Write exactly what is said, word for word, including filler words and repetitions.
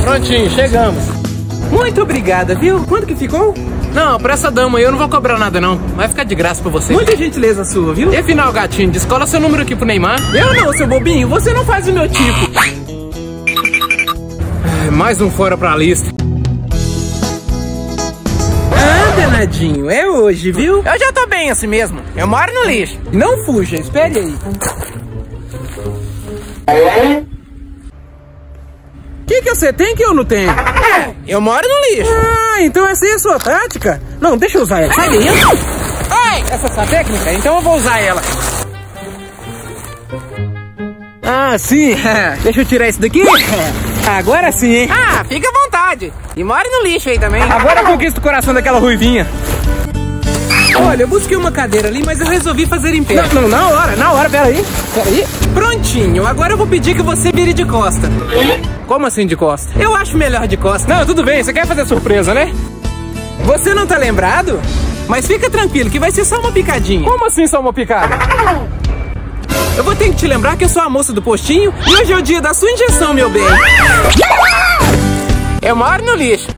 Prontinho, chegamos. Muito obrigada, viu? Quanto que ficou? Não, pra essa dama aí eu não vou cobrar nada não. Vai ficar de graça pra você. Muita gentileza sua, viu? E afinal, gatinho, descola seu número aqui pro Neymar. Eu não, seu bobinho, você não faz o meu tipo. Ai, mais um fora pra lista. Ah, danadinho, é hoje, viu? Eu já tô bem assim mesmo. Eu moro no lixo. Não fuja, espere aí. O que que você tem que eu não tenho? É, eu moro no lixo. Ah, então essa aí é a sua tática? Não, deixa eu usar ela. Sai daí. Oi! Essa é a sua técnica? Então eu vou usar ela. Ah, sim. Deixa eu tirar isso daqui. Agora sim, hein? Ah, fica à vontade. E mora no lixo aí também. Agora eu conquisto o coração daquela ruivinha. Olha, eu busquei uma cadeira ali, mas eu resolvi fazer em pé. Não, não, na hora, na hora, peraí. Peraí. Prontinho, agora eu vou pedir que você vire de costa. Como assim de costa? Eu acho melhor de costa. Não, tudo bem, você quer fazer surpresa, né? Você não tá lembrado? Mas fica tranquilo que vai ser só uma picadinha. Como assim só uma picada? Eu vou ter que te lembrar que eu sou a moça do postinho e hoje é o dia da sua injeção, meu bem. Eu moro no lixo.